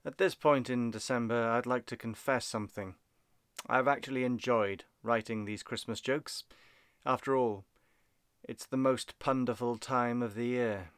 At this point in December, I'd like to confess something. I've actually enjoyed writing these Christmas jokes. After all, it's the most punderful time of the year.